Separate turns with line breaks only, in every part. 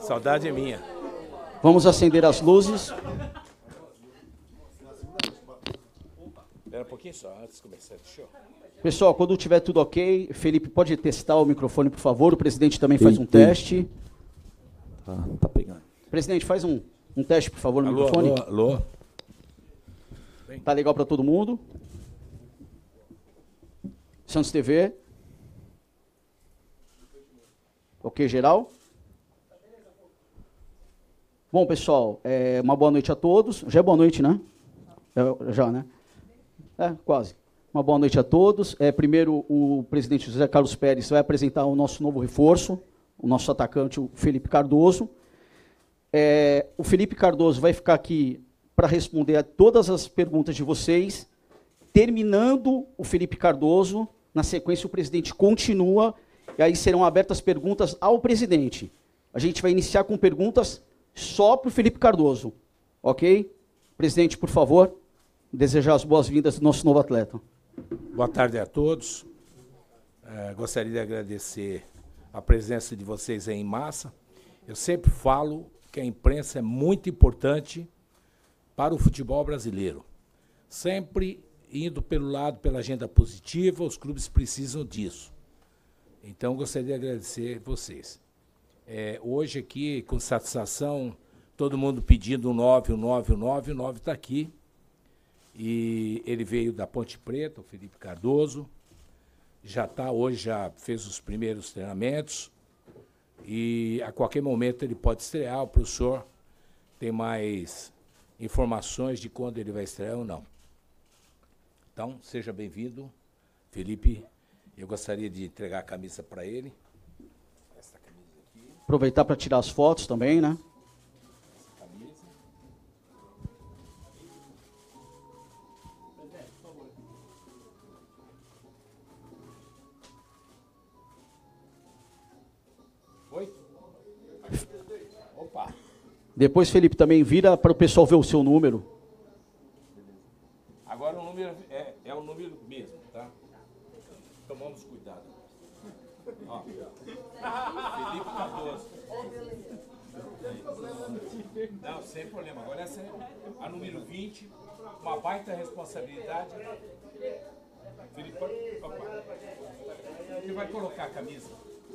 Saudade é minha.
Vamos acender as luzes.
Espera um pouquinho só, antes de começar. Deixa eu...
Pessoal, quando tiver tudo ok, Felipe, pode testar o microfone, por favor. O presidente também faz um teste.
Tá pegando.
Presidente, faz um teste, por favor, no
Alô,
microfone.
alô.
Tá legal para todo mundo? Santos TV. Ok, geral? Bom, pessoal, uma boa noite a todos. Já é boa noite, né? Já, né? Quase. Uma boa noite a todos. Primeiro, o presidente José Carlos Pérez vai apresentar o nosso novo reforço, o nosso atacante, o Felipe Cardoso. O Felipe Cardoso vai ficar aqui para responder a todas as perguntas de vocês. Terminando o Felipe Cardoso, na sequência o presidente continua, e aí serão abertas perguntas ao presidente. A gente vai iniciar com perguntas só para o Felipe Cardoso. Ok? Presidente, por favor, desejar as boas-vindas do nosso novo atleta.
Boa tarde a todos. Gostaria de agradecer a presença de vocês aí em massa. Eu sempre falo que a imprensa é muito importante para o futebol brasileiro. Sempre indo pelo lado, pela agenda positiva, os clubes precisam disso. Então, gostaria de agradecer vocês. Hoje aqui, com satisfação, todo mundo pedindo o 9 está aqui. E ele veio da Ponte Preta, o Felipe Cardoso. Hoje já fez os primeiros treinamentos. E a qualquer momento ele pode estrear. O professor tem mais informações de quando ele vai estrear ou não. Então, seja bem-vindo, Felipe. Eu gostaria de entregar a camisa para ele. Essa camisa aqui.
Aproveitar para tirar as fotos também, né?
Essa camisa. Por favor. Oi? Opa.
Depois, Felipe, também vira para o pessoal ver o seu número.
Agora o número é o número mesmo, tá? Tomamos cuidado. Ó. Felipe Cardoso. Não, sem problema. Agora essa é a número 20, uma baita responsabilidade. Felipe, opa. Ele vai colocar a camisa.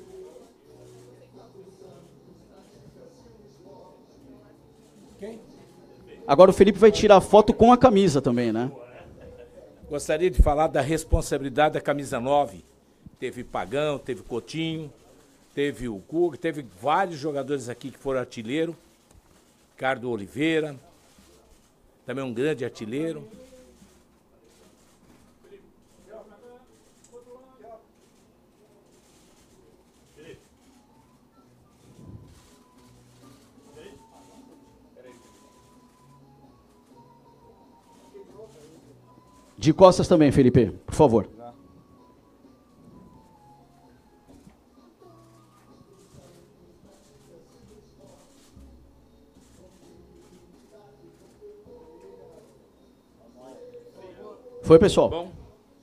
Ok?
Agora o Felipe vai tirar a foto com a camisa também, né?
Gostaria de falar da responsabilidade da camisa 9. Teve Pagão, teve Coutinho, teve o Cuca, teve vários jogadores aqui que foram artilheiro. Ricardo Oliveira, também um grande artilheiro.
De costas também, Felipe, por favor. Foi, pessoal?
Bom.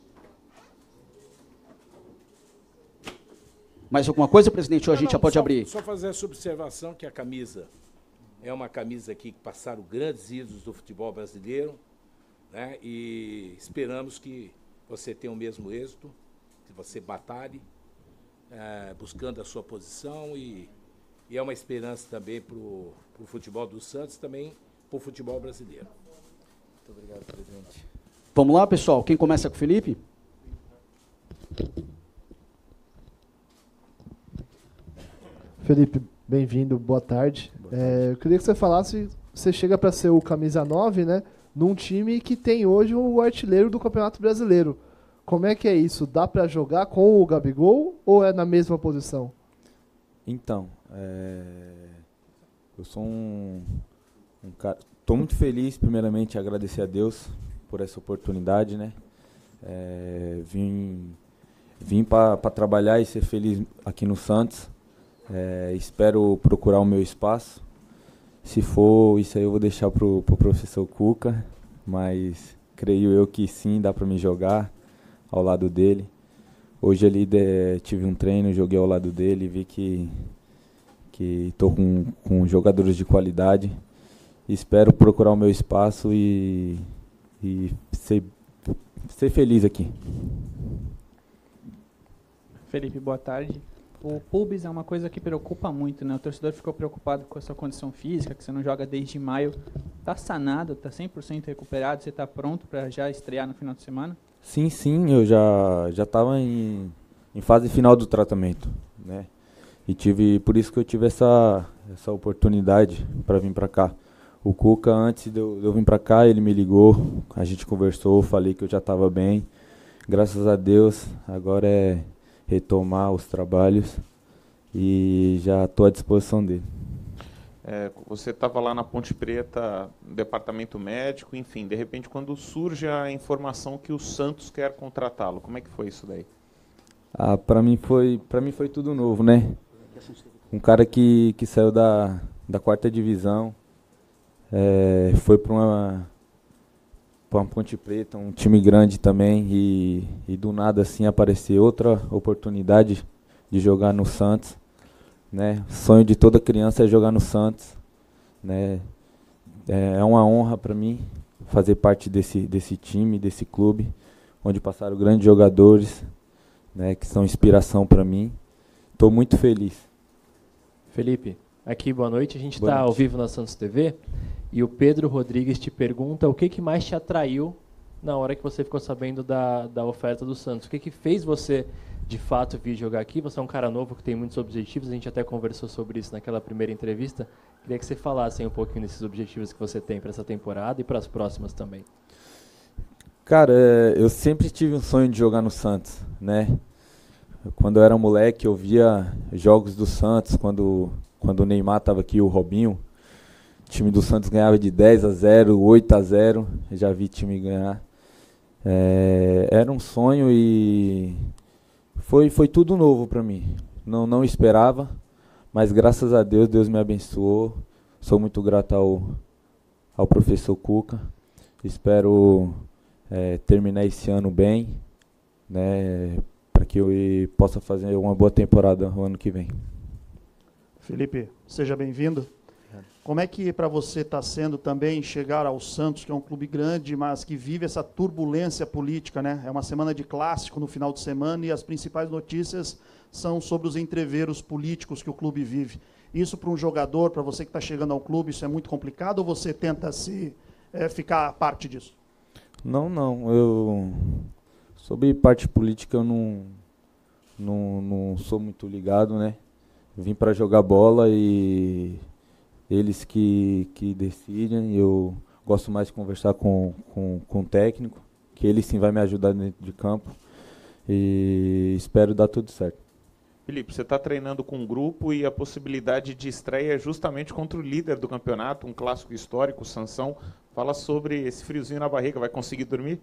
Mais alguma coisa, presidente, ou a gente já pode abrir?
Só fazer essa observação que a camisa é uma camisa aqui que passaram grandes ídolos do futebol brasileiro, né? E esperamos que você tenha o mesmo êxito, que você batalhe, buscando a sua posição e é uma esperança também para o futebol do Santos, também para o futebol brasileiro.
Muito obrigado, presidente.
Vamos lá, pessoal. Quem começa com o Felipe?
Felipe, bem-vindo, boa tarde. Eu queria que você falasse, você chega para ser o camisa 9, né? Num time que tem hoje o artilheiro do Campeonato Brasileiro. Como é que é isso? Dá para jogar com o Gabigol ou é na mesma posição?
Então, eu sou um cara... Estou muito feliz, primeiramente, agradecer a Deus por essa oportunidade, né? Vim para trabalhar e ser feliz aqui no Santos. Espero procurar o meu espaço. Se for, isso aí eu vou deixar pro professor Cuca, mas creio eu que sim, dá para me jogar ao lado dele. Hoje ali tive um treino, joguei ao lado dele e vi que que estou com jogadores de qualidade. Espero procurar o meu espaço e ser feliz aqui.
Felipe, boa tarde. O pubis é uma coisa que preocupa muito, né? O torcedor ficou preocupado com a sua condição física, que você não joga desde maio. Está sanado, está 100% recuperado, você está pronto para já estrear no final de semana?
Sim, eu já estava em fase final do tratamento, né? E por isso que eu tive essa oportunidade para vir para cá. O Cuca, antes de eu vir para cá, ele me ligou, a gente conversou, falei que eu já estava bem. Graças a Deus, agora é retomar os trabalhos e já estou à disposição dele.
Você estava lá na Ponte Preta, no departamento médico, enfim, de repente quando surge a informação que o Santos quer contratá-lo, como é que foi isso daí?
Para mim foi tudo novo, né? Um cara que saiu da 4ª divisão, foi para uma Ponte Preta, um time grande também, e do nada assim apareceu outra oportunidade de jogar no Santos, né? O sonho de toda criança é jogar no Santos, né? É uma honra para mim fazer parte desse time, desse clube, onde passaram grandes jogadores, né, que são inspiração para mim. Estou muito feliz.
Felipe, aqui boa noite. A gente está ao vivo na Santos TV e o Pedro Rodrigues te pergunta o que mais te atraiu na hora que você ficou sabendo da oferta do Santos. O que fez você, de fato, vir jogar aqui? Você é um cara novo que tem muitos objetivos, a gente até conversou sobre isso naquela primeira entrevista. Queria que você falasse um pouquinho desses objetivos que você tem para essa temporada e para as próximas também.
Cara, eu sempre tive um sonho de jogar no Santos, né? Quando eu era moleque, eu via jogos do Santos, quando o Neymar estava aqui, o Robinho. O time do Santos ganhava de 10-0, 8-0, já vi time ganhar. Era um sonho e foi tudo novo para mim. Não esperava, mas graças a Deus, Deus me abençoou. Sou muito grato ao professor Cuca. Espero terminar esse ano bem, né, para que eu possa fazer uma boa temporada no ano que vem.
Felipe, seja bem-vindo. Como é que para você está sendo também chegar ao Santos, que é um clube grande, mas que vive essa turbulência política, né? É uma semana de clássico no final de semana e as principais notícias são sobre os entreveros políticos que o clube vive. Isso para um jogador, para você que está chegando ao clube, isso é muito complicado ou você tenta ficar à parte disso?
Não. Sobre parte política eu não sou muito ligado, né? Vim para jogar bola e eles que decidem. Eu gosto mais de conversar com o técnico, que ele sim vai me ajudar dentro de campo. E espero dar tudo certo.
Felipe, você está treinando com um grupo e a possibilidade de estreia é justamente contra o líder do campeonato, um clássico histórico, o Sansão. Fala sobre esse friozinho na barriga, vai conseguir dormir?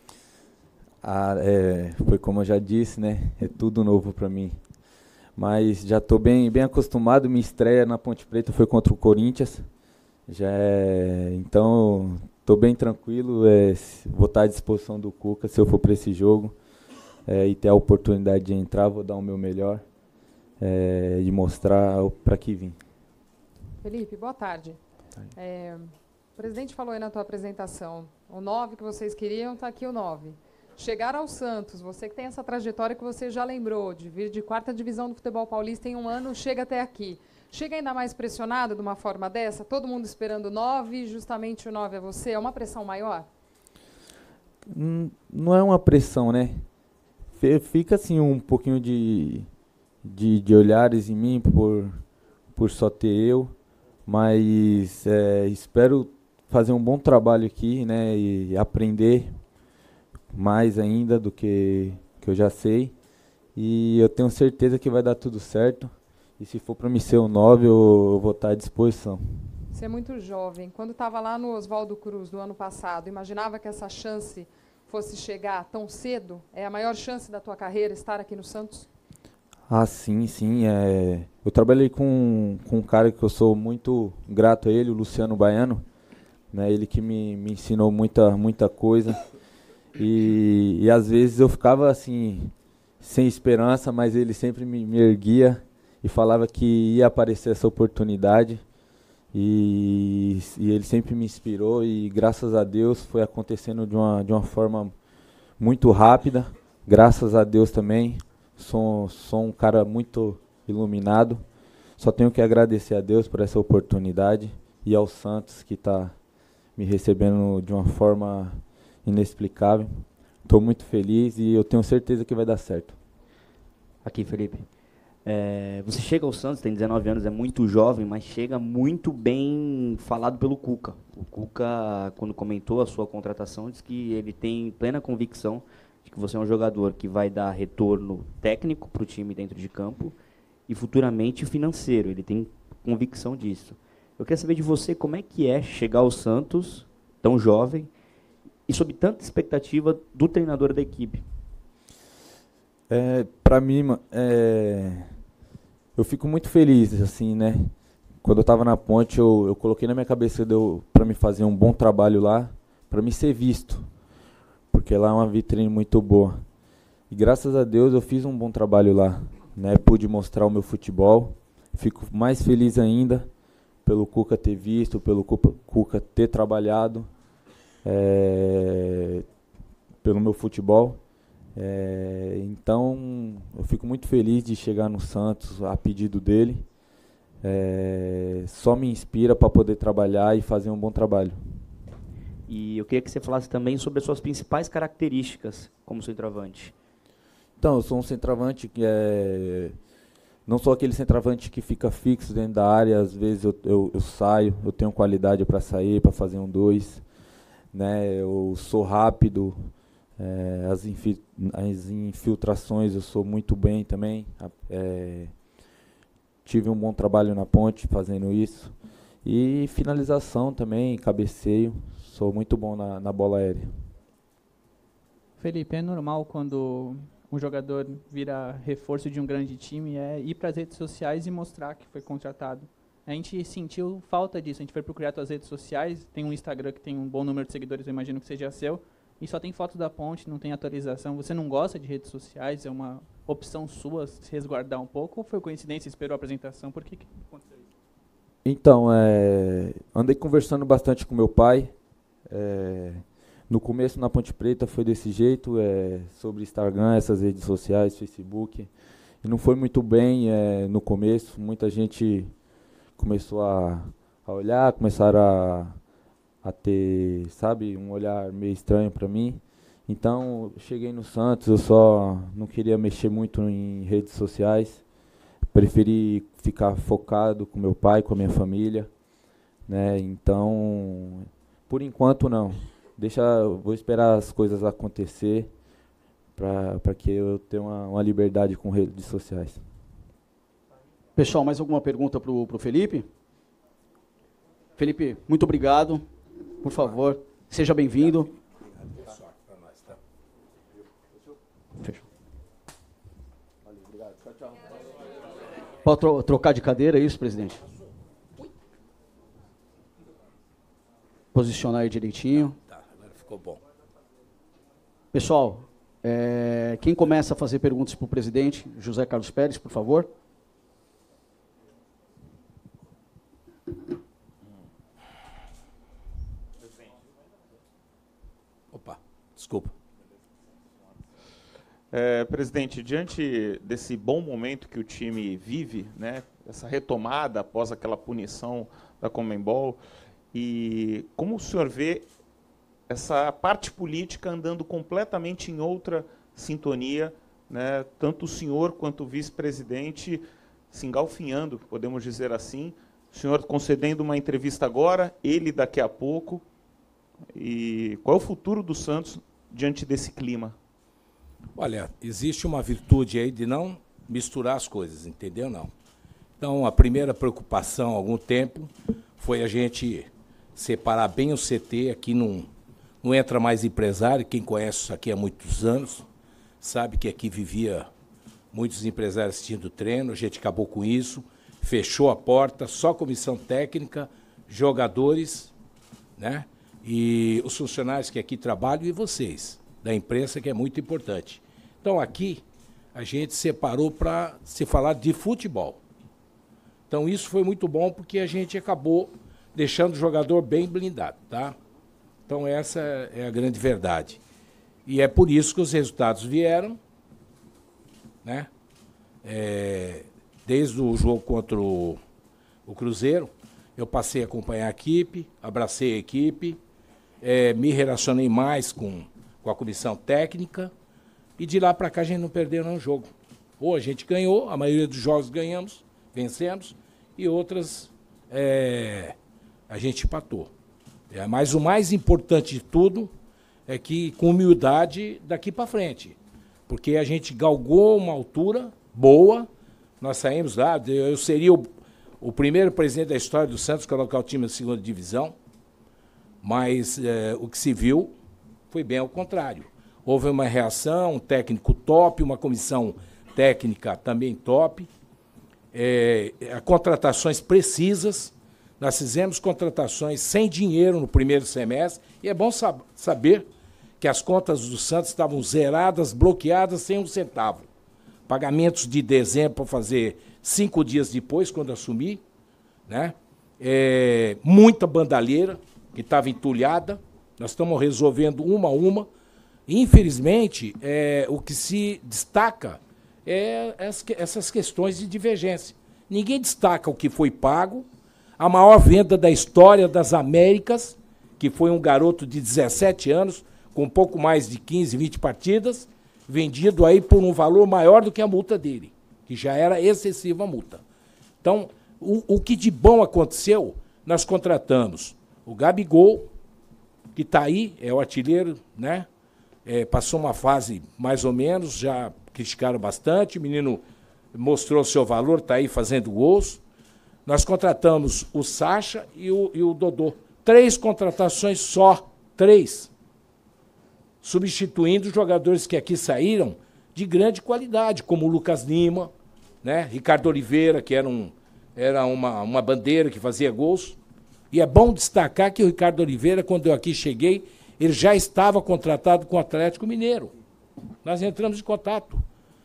Foi como eu já disse, né? É tudo novo para mim. Mas já estou bem acostumado. Minha estreia na Ponte Preta foi contra o Corinthians. Então, estou bem tranquilo. Vou estar à disposição do Cuca se eu for para esse jogo. E ter a oportunidade de entrar, vou dar o meu melhor e mostrar para que vim.
Felipe, boa tarde. O presidente falou aí na tua apresentação, o 9 que vocês queriam, está aqui o 9. Chegar ao Santos, você que tem essa trajetória que você já lembrou, de vir de 4ª divisão do futebol paulista em um ano, chega até aqui. Chega ainda mais pressionado de uma forma dessa? Todo mundo esperando o 9, justamente o 9 é você? É uma pressão maior?
Não é uma pressão, né? Fica assim um pouquinho de olhares em mim por só ter eu, mas espero fazer um bom trabalho aqui, né, e aprender mais ainda do que eu já sei, e eu tenho certeza que vai dar tudo certo, e se for para mim ser o 9, eu vou estar à disposição.
Você é muito jovem. Quando estava lá no Oswaldo Cruz do ano passado, imaginava que essa chance fosse chegar tão cedo? É a maior chance da tua carreira estar aqui no Santos?
Sim. Eu trabalhei com um cara que eu sou muito grato a ele, o Luciano Baiano, né? Ele que me ensinou muita coisa. E às vezes eu ficava assim, sem esperança, mas ele sempre me erguia e falava que ia aparecer essa oportunidade. E ele sempre me inspirou e, graças a Deus, foi acontecendo de uma forma muito rápida. Graças a Deus também, sou um cara muito iluminado. Só tenho que agradecer a Deus por essa oportunidade e ao Santos, que está me recebendo de uma forma inexplicável. Estou muito feliz e eu tenho certeza que vai dar certo.
Aqui, Felipe. Você chega ao Santos, tem 19 anos, é muito jovem, mas chega muito bem falado pelo Cuca. O Cuca, quando comentou a sua contratação, disse que ele tem plena convicção de que você é um jogador que vai dar retorno técnico para o time dentro de campo e futuramente financeiro. Ele tem convicção disso. Eu queria saber de você como é que é chegar ao Santos, tão jovem, e sob tanta expectativa do treinador da equipe.
Para mim, eu fico muito feliz, assim, né? Quando eu estava na Ponte, eu coloquei na minha cabeça para me fazer um bom trabalho lá, para me ser visto, porque lá é uma vitrine muito boa. E graças a Deus eu fiz um bom trabalho lá, né? Pude mostrar o meu futebol. Fico mais feliz ainda pelo Cuca ter visto, pelo Cuca ter trabalhado pelo meu futebol. Então, eu fico muito feliz de chegar no Santos a pedido dele. Só me inspira para poder trabalhar e fazer um bom trabalho.
E eu queria que você falasse também sobre as suas principais características como centroavante.
Então, eu sou um centroavante que não sou aquele centroavante que fica fixo dentro da área. Às vezes eu saio, eu tenho qualidade para sair, para fazer 1-2. Né? Eu sou rápido. As infiltrações eu sou muito bem também. Tive um bom trabalho na Ponte fazendo isso. E finalização também, cabeceio. Sou muito bom na bola aérea.
Felipe, é normal quando um jogador vira reforço de um grande time ir para as redes sociais e mostrar que foi contratado. A gente sentiu falta disso. A gente foi procurar suas redes sociais. Tem um Instagram que tem um bom número de seguidores, eu imagino que seja seu. E só tem foto da Ponte, não tem atualização. Você não gosta de redes sociais? É uma opção sua se resguardar um pouco? Ou foi coincidência, esperou a apresentação? Por que aconteceu isso?
Então, andei conversando bastante com meu pai. No começo, na Ponte Preta, foi desse jeito, sobre Instagram, essas redes sociais, Facebook. E não foi muito bem no começo. Muita gente começou a olhar, começaram a ter, sabe, um olhar meio estranho para mim. Então, eu cheguei no Santos, eu só não queria mexer muito em redes sociais. Preferi ficar focado com meu pai, com a minha família, né? Então, por enquanto não. Vou esperar as coisas acontecer para que eu tenha uma liberdade com redes sociais.
Pessoal, mais alguma pergunta para o Felipe? Felipe, muito obrigado. Por favor, seja bem-vindo. Fechou. Pode trocar de cadeira, é isso, presidente? Posicionar aí direitinho.
Tá, agora ficou bom.
Pessoal, quem começa a fazer perguntas para o presidente? José Carlos Pérez, por favor.
Opa, desculpa.
Presidente, diante desse bom momento que o time vive, né, essa retomada após aquela punição da Conmebol, e como o senhor vê essa parte política andando completamente em outra sintonia, né, tanto o senhor quanto o vice-presidente se engalfinhando, podemos dizer assim, o senhor concedendo uma entrevista agora, ele daqui a pouco, e qual é o futuro do Santos diante desse clima?
Olha, existe uma virtude aí de não misturar as coisas, entendeu? Não. Então, a primeira preocupação há algum tempo foi a gente separar bem o CT. Aqui não entra mais empresário. Quem conhece isso aqui há muitos anos sabe que aqui vivia muitos empresários assistindo treino. A gente acabou com isso, fechou a porta, só comissão técnica, jogadores, né? E os funcionários que aqui trabalham e vocês, da imprensa, que é muito importante. Então, aqui, a gente separou para se falar de futebol. Então isso foi muito bom porque a gente acabou deixando o jogador bem blindado, tá? Então essa é a grande verdade. E é por isso que os resultados vieram, né? Desde o jogo contra o Cruzeiro, eu passei a acompanhar a equipe, abracei a equipe, me relacionei mais com a comissão técnica, e de lá para cá a gente não perdeu nenhum jogo. Ou a gente ganhou, a maioria dos jogos ganhamos, vencemos, e outras a gente empatou. Mas o mais importante de tudo é que com humildade daqui para frente, porque a gente galgou uma altura boa, nós saímos lá, eu seria o primeiro presidente da história do Santos a colocar o time na segunda divisão, mas o que se viu foi bem ao contrário. Houve uma reação, um técnico top, uma comissão técnica também top, contratações precisas. Nós fizemos contratações sem dinheiro no primeiro semestre, e é bom saber que as contas do Santos estavam zeradas, bloqueadas, sem um centavo. Pagamentos de dezembro para fazer 5 dias depois, quando assumi, né? Muita bandalheira que estava entulhada. Nós estamos resolvendo uma a uma. Infelizmente, o que se destaca é essas questões de divergência. Ninguém destaca o que foi pago. A maior venda da história das Américas, que foi um garoto de 17 anos, com um pouco mais de 15, 20 partidas, vendido aí por um valor maior do que a multa dele, que já era excessiva a multa. Então, o que de bom aconteceu, nós contratamos o Gabigol, que está aí, é o artilheiro, né? Passou uma fase mais ou menos, já criticaram bastante, o menino mostrou seu valor, está aí fazendo gols. Nós contratamos o Sacha e o Dodô. 3 contratações só, 3. Substituindo jogadores que aqui saíram de grande qualidade, como o Lucas Lima, né? Ricardo Oliveira, que era uma bandeira que fazia gols. E é bom destacar que o Ricardo Oliveira, quando eu aqui cheguei, ele já estava contratado com o Atlético Mineiro. Nós entramos em contato.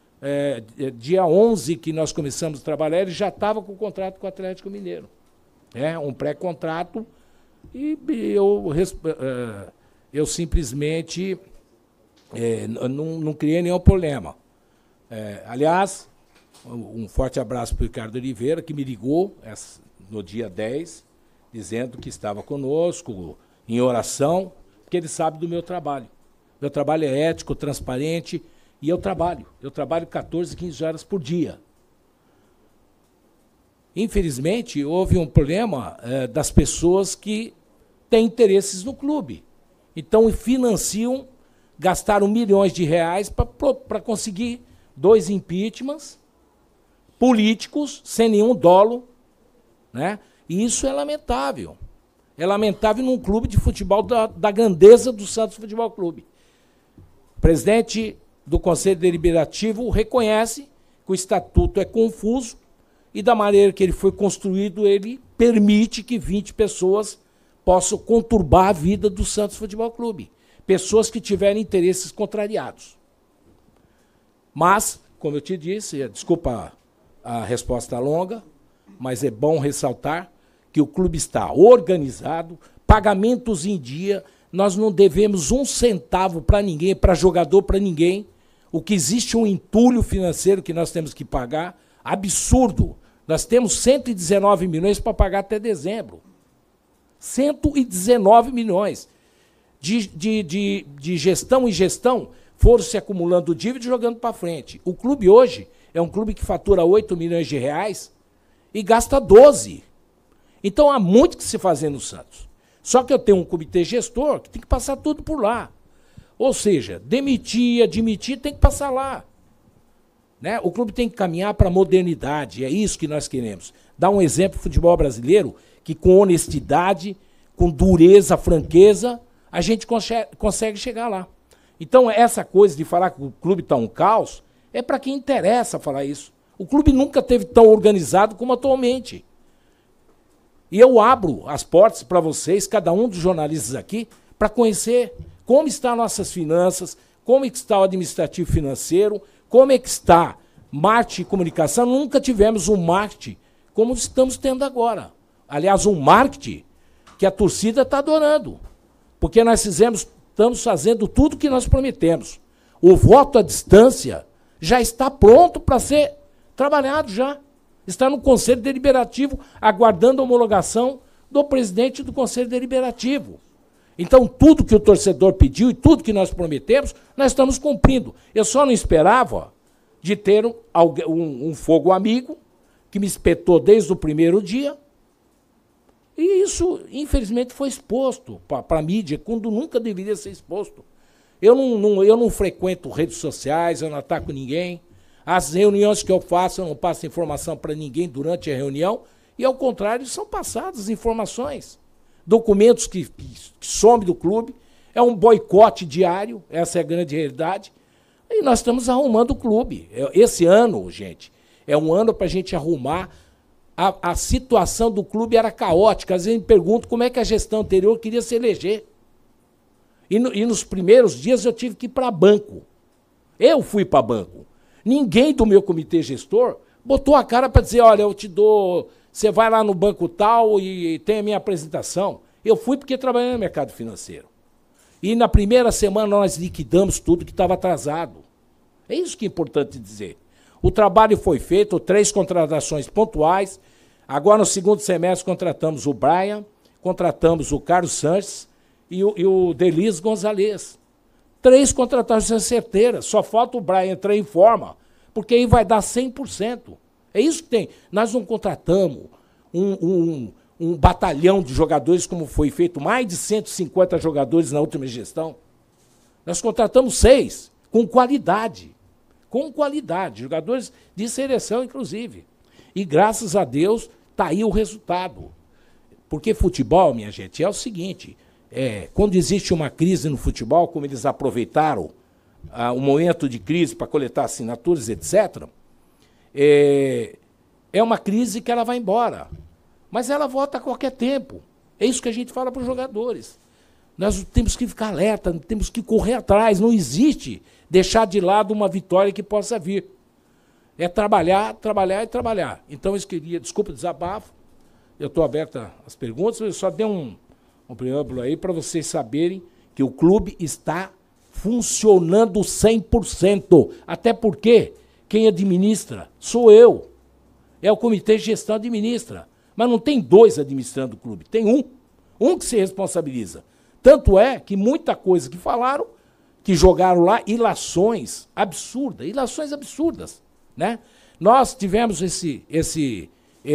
Dia 11 que nós começamos a trabalhar, ele já estava com o contrato com o Atlético Mineiro. Um pré-contrato, e eu simplesmente não criei nenhum problema. Aliás, um forte abraço para o Ricardo Oliveira, que me ligou no dia 10, dizendo que estava conosco, em oração, porque ele sabe do meu trabalho. Meu trabalho é ético, transparente, e eu trabalho 14, 15 horas por dia. Infelizmente, houve um problema das pessoas que têm interesses no clube. Então, financiam, gastaram milhões de reais para conseguir 2 impeachments políticos, sem nenhum dolo, né? E isso é lamentável. É lamentável num clube de futebol da grandeza do Santos Futebol Clube. O presidente do Conselho Deliberativo reconhece que o estatuto é confuso e, da maneira que ele foi construído, ele permite que 20 pessoas possam conturbar a vida do Santos Futebol Clube. Pessoas que tiverem interesses contrariados. Mas, como eu te disse, desculpa a resposta longa, mas é bom ressaltar que o clube está organizado, pagamentos em dia, nós não devemos um centavo para ninguém, para jogador, para ninguém. O que existe um entulho financeiro que nós temos que pagar, absurdo. Nós temos 119 milhões para pagar até dezembro. 119 milhões. De gestão em gestão, foram se acumulando dívida e jogando para frente. O clube hoje é um clube que fatura 8 milhões de reais e gasta 12. Então há muito que se fazer no Santos. Só que eu tenho um comitê gestor que tem que passar tudo por lá. Ou seja, demitir, admitir, tem que passar lá. Né? O clube tem que caminhar para a modernidade, é isso que nós queremos. Dar um exemplo do futebol brasileiro, que com honestidade, com dureza, franqueza, a gente consegue chegar lá. Então, essa coisa de falar que o clube está um caos, é para quem interessa falar isso. O clube nunca esteve tão organizado como atualmente. E eu abro as portas para vocês, cada um dos jornalistas aqui, para conhecer como estão nossas finanças, como é que está o administrativo financeiro, como é que está marketing e comunicação. Nunca tivemos um marketing como estamos tendo agora. Aliás, um marketing que a torcida está adorando, porque nós estamos fazendo tudo que nós prometemos. O voto à distância já está pronto para ser trabalhado já. Está no Conselho Deliberativo, aguardando a homologação do presidente do Conselho Deliberativo. Então, tudo que o torcedor pediu e tudo que nós prometemos, nós estamos cumprindo. Eu só não esperava de ter um fogo amigo que me espetou desde o primeiro dia. E isso, infelizmente, foi exposto para a mídia, quando nunca deveria ser exposto. Eu não frequento redes sociais, eu não ataco ninguém. As reuniões que eu faço, eu não passo informação para ninguém durante a reunião. E, ao contrário, são passadas informações. Documentos que somem do clube. É um boicote diário, essa é a grande realidade. E nós estamos arrumando o clube. Esse ano, gente, é um ano para a gente arrumar. A situação do clube era caótica. Às vezes me pergunto como é que a gestão anterior queria se eleger. E nos primeiros dias eu tive que ir para banco. Eu fui para banco. Ninguém do meu comitê gestor botou a cara para dizer, olha, eu te dou, você vai lá no banco tal e tem a minha apresentação. Eu fui porque trabalhei no mercado financeiro. E na primeira semana nós liquidamos tudo que estava atrasado. É isso que é importante dizer. O trabalho foi feito, 3 contratações pontuais. Agora, no segundo semestre, contratamos o Brian, contratamos o Carlos Sanches e o Delis Gonzalez. 3 contratações certeiras. Só falta o Brian entrar em forma, porque aí vai dar 100%. É isso que tem. Nós não contratamos um batalhão de jogadores, como foi feito, mais de 150 jogadores na última gestão. Nós contratamos 6, com qualidade. Com qualidade, jogadores de seleção, inclusive. E, graças a Deus, está aí o resultado. Porque futebol, minha gente, é o seguinte, quando existe uma crise no futebol, como eles aproveitaram o momento de crise para coletar assinaturas, etc., é uma crise que ela vai embora. Mas ela volta a qualquer tempo. É isso que a gente fala para os jogadores. Nós temos que ficar alerta, temos que correr atrás. Não existe deixar de lado uma vitória que possa vir. É trabalhar, trabalhar e trabalhar. Então, eu queria, desculpa o desabafo, eu estou aberto às perguntas, eu só dei um preâmbulo aí para vocês saberem que o clube está funcionando 100%. Até porque quem administra sou eu. É o comitê de gestão que administra. Mas não tem 2 administrando o clube, tem um que se responsabiliza. Tanto é que muita coisa que falaram, que jogaram lá, ilações absurdas, né? Nós tivemos esse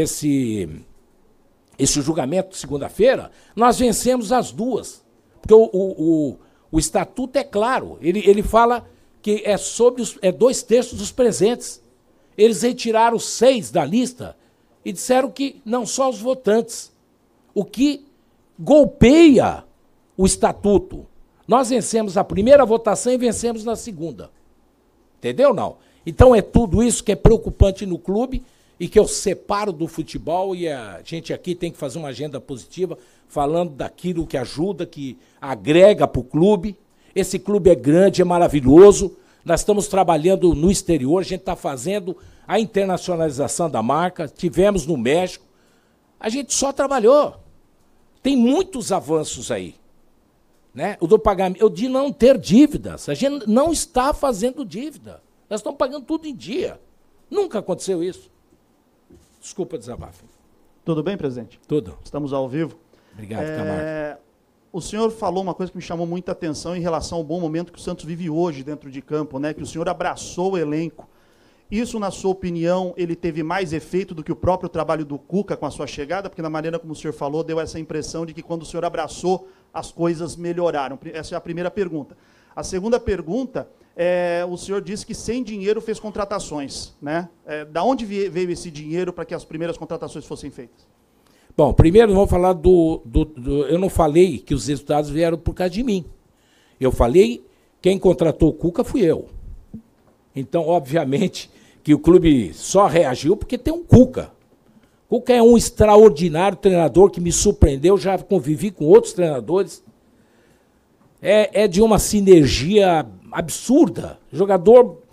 julgamento segunda-feira, nós vencemos as 2, porque o estatuto é claro, ele fala que é sobre 2/3 dos presentes. Eles retiraram 6 da lista e disseram que não só os votantes, o que golpeia o estatuto. Nós vencemos a primeira votação e vencemos na segunda. Entendeu, não? Então é tudo isso que é preocupante no clube e que eu separo do futebol, e a gente aqui tem que fazer uma agenda positiva, falando daquilo que ajuda, que agrega para o clube. Esse clube é grande, é maravilhoso. Nós estamos trabalhando no exterior, a gente está fazendo a internacionalização da marca, tivemos no México. A gente só trabalhou. Tem muitos avanços aí. Né? O do pagamento, o de não ter dívidas. A gente não está fazendo dívida. Nós estamos pagando tudo em dia. Nunca aconteceu isso. Desculpa o desabafo.
Tudo bem, presidente?
Tudo.
Estamos ao vivo.
Obrigado, Camargo.
O senhor falou uma coisa que me chamou muita atenção em relação ao bom momento que o Santos vive hoje dentro de campo, né? Que o senhor abraçou o elenco. Isso, na sua opinião, ele teve mais efeito do que o próprio trabalho do Cuca com a sua chegada? Porque, na maneira como o senhor falou, deu essa impressão de que quando o senhor abraçou, as coisas melhoraram. Essa é a primeira pergunta. A segunda pergunta, o senhor disse que sem dinheiro fez contratações, né? Da onde veio esse dinheiro para que as primeiras contratações fossem feitas?
Bom, primeiro vamos falar eu não falei que os resultados vieram por causa de mim. Eu falei, quem contratou o Cuca fui eu. Então, obviamente, que o clube só reagiu porque tem um Cuca. Cuca é um extraordinário treinador que me surpreendeu, já convivi com outros treinadores. É de uma sinergia absurda. Jogador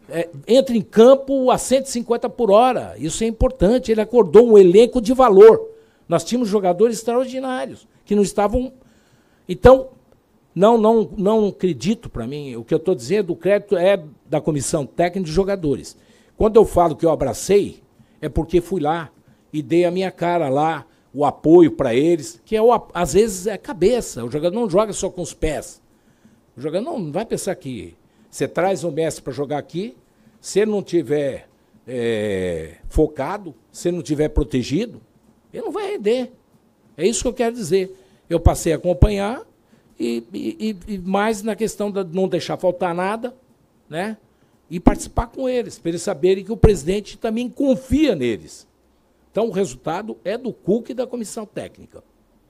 entra em campo a 150 por hora. Isso é importante. Ele acordou um elenco de valor. Nós tínhamos jogadores extraordinários que não estavam... Então, não acredito, para mim, o que eu estou dizendo, o crédito é da comissão técnica de jogadores. Quando eu falo que eu abracei, é porque fui lá e dei a minha cara lá, o apoio para eles, que às vezes é cabeça. O jogador não joga só com os pés. O jogador não vai pensar que você traz o Messi para jogar aqui, se ele não tiver focado, se ele não tiver protegido, ele não vai render. É isso que eu quero dizer. Eu passei a acompanhar e mais na questão de não deixar faltar nada, né? E participar com eles, para eles saberem que o presidente também confia neles. Então, o resultado é do Cuca e da comissão técnica.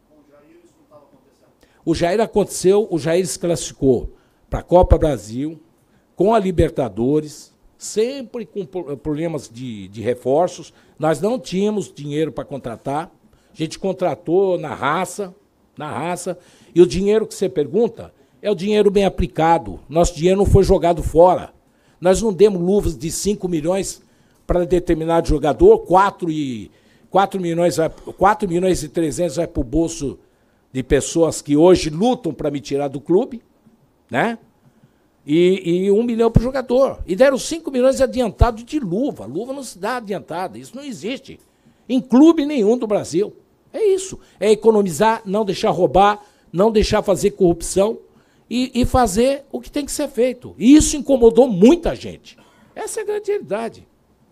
O Jair aconteceu, o Jair se classificou para a Copa Brasil, com a Libertadores, sempre com problemas de reforços. Nós não tínhamos dinheiro para contratar. A gente contratou na raça. E o dinheiro que você pergunta é o dinheiro bem aplicado. Nosso dinheiro não foi jogado fora. Nós não demos luvas de 5 milhões para determinado jogador, 4 milhões e 300 vai para o bolso de pessoas que hoje lutam para me tirar do clube, né? E 1 milhão para o jogador. E deram 5 milhões adiantado de luva. Luva não se dá adiantada, isso não existe em clube nenhum do Brasil. É isso, é economizar, não deixar roubar, não deixar fazer corrupção e fazer o que tem que ser feito. E isso incomodou muita gente. Essa é a grande realidade.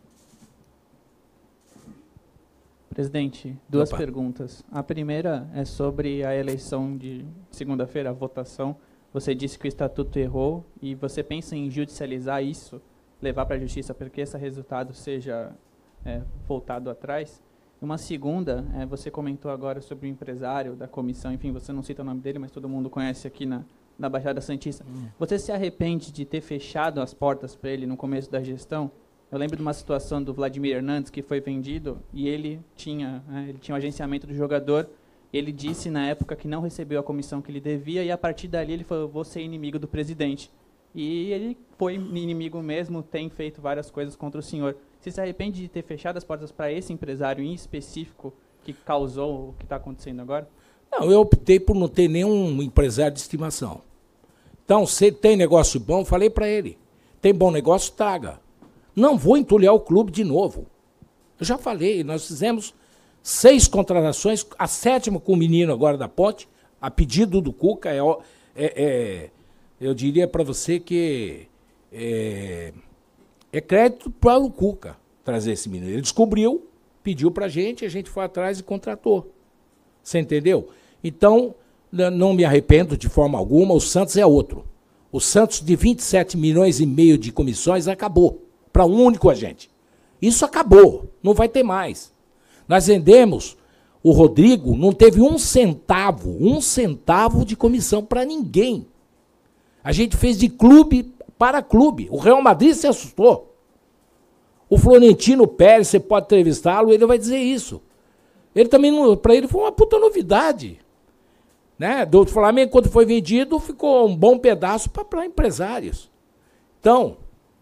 Presidente, duas perguntas. A primeira é sobre a eleição de segunda-feira, a votação. Você disse que o estatuto errou e você pensa em judicializar isso, levar para a justiça para que esse resultado seja voltado atrás? Uma segunda, você comentou agora sobre o empresário da comissão, enfim, você não cita o nome dele, mas todo mundo conhece aqui na Baixada Santista. Você se arrepende de ter fechado as portas para ele no começo da gestão? Eu lembro de uma situação do Vladimir Hernandes, que foi vendido, e ele tinha o agenciamento do jogador. Ele disse, na época, que não recebeu a comissão que ele devia, e a partir dali ele falou, vou ser inimigo do presidente. E ele foi inimigo mesmo, tem feito várias coisas contra o senhor. Você se arrepende de ter fechado as portas para esse empresário em específico que causou o que está acontecendo agora?
Não, eu optei por não ter nenhum empresário de estimação. Então, se tem negócio bom, falei para ele, tem bom negócio, traga. Não vou entulhar o clube de novo. Eu já falei, nós fizemos 6 contratações, a 7ª com o menino agora da Ponte, a pedido do Cuca, eu diria para você que é crédito para o Cuca trazer esse menino. Ele descobriu, pediu para a gente foi atrás e contratou. Você entendeu? Então, não me arrependo de forma alguma, o Santos é outro. O Santos de 27 milhões e meio de comissões acabou. Para um único agente. Isso acabou, não vai ter mais. Nós vendemos, o Rodrigo não teve um centavo de comissão para ninguém. A gente fez de clube para clube. O Real Madrid se assustou. O Florentino Pérez, você pode entrevistá-lo, ele vai dizer isso. Ele também, para ele foi uma puta novidade. Né? Do Flamengo, quando foi vendido, ficou um bom pedaço para empresários. Então,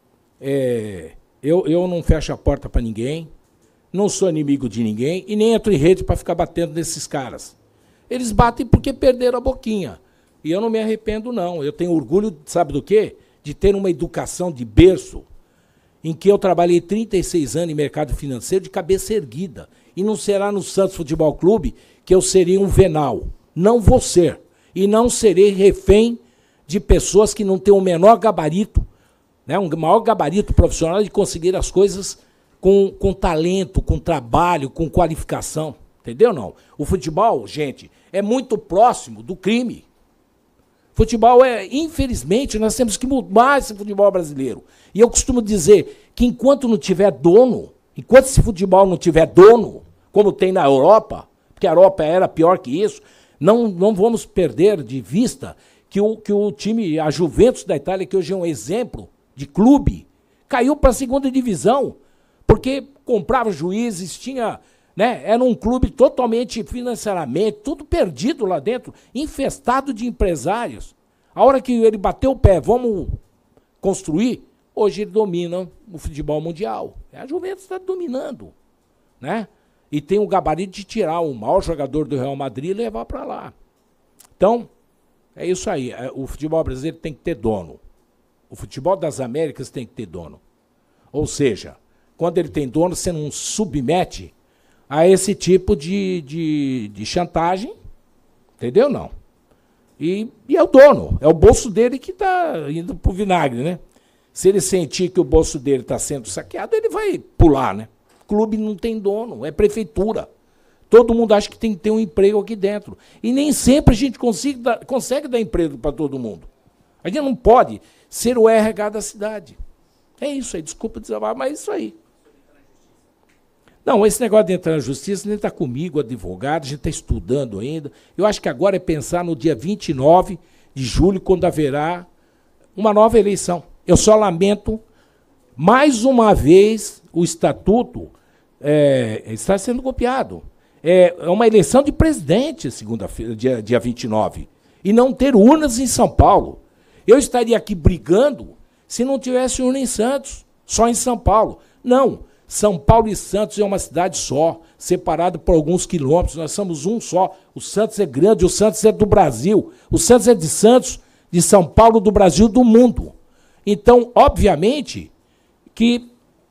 eu não fecho a porta para ninguém, não sou inimigo de ninguém e nem entro em rede para ficar batendo nesses caras. Eles batem porque perderam a boquinha. E eu não me arrependo, não. Eu tenho orgulho, sabe do quê? De ter uma educação de berço, em que eu trabalhei 36 anos em mercado financeiro de cabeça erguida. E não será no Santos Futebol Clube que eu seria um venal. Não vou ser. E não serei refém de pessoas que não têm o menor gabarito, né, um maior gabarito profissional de conseguir as coisas com talento, com trabalho, com qualificação. Entendeu, não? O futebol, gente, é muito próximo do crime. Futebol infelizmente, nós temos que mudar esse futebol brasileiro. E eu costumo dizer que enquanto não tiver dono, enquanto esse futebol não tiver dono, como tem na Europa, porque a Europa era pior que isso, não vamos perder de vista que o time, a Juventus da Itália, que hoje é um exemplo de clube, caiu para a 2ª divisão, porque comprava juízes, tinha, né, era um clube totalmente financeiramente, tudo perdido lá dentro, infestado de empresários. A hora que ele bateu o pé, vamos construir, Hoje ele domina o futebol mundial. A Juventus está dominando, né? E tem o gabarito de tirar o maior jogador do Real Madrid e levar para lá. Então, é isso aí. O futebol brasileiro tem que ter dono. O futebol das Américas tem que ter dono. Ou seja, quando ele tem dono, você não submete a esse tipo de chantagem, entendeu? Não. E é o dono, é o bolso dele que está indo para o vinagre, né? Se ele sentir que o bolso dele está sendo saqueado, ele vai pular, né? O clube não tem dono, é prefeitura. Todo mundo acha que tem que ter um emprego aqui dentro. E nem sempre a gente consegue dar emprego para todo mundo. A gente não pode ser o RH da cidade. É isso aí, desculpa desabar, mas é isso aí. Não, esse negócio de entrar na justiça nem está comigo, advogado, a gente está estudando ainda. Eu acho que agora é pensar no dia 29 de julho, quando haverá uma nova eleição. Eu só lamento, mais uma vez, o estatuto está sendo copiado. É uma eleição de presidente, segunda-feira, dia 29, e não ter urnas em São Paulo. Eu estaria aqui brigando se não tivesse urna em Santos, só em São Paulo. Não. São Paulo e Santos é uma cidade só, separado por alguns quilômetros, nós somos um só. O Santos é grande, o Santos é do Brasil. O Santos é de Santos, de São Paulo, do Brasil, do mundo. Então, obviamente, que